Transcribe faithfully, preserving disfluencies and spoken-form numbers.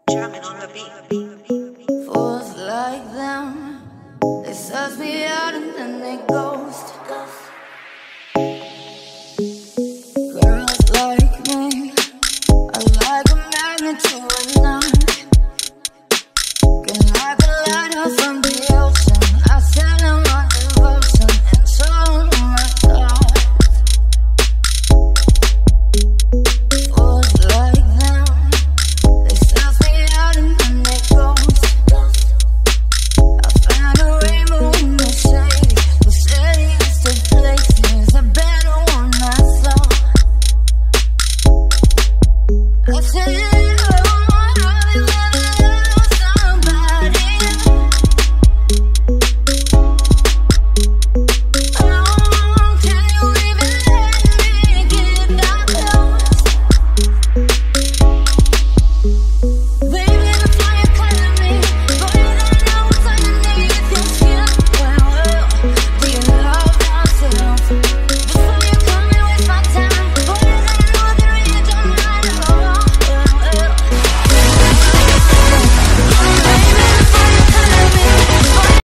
Jamming on the beat. Fools like them, they suss me out and then they ghost. Girls like me, I like a magnet to a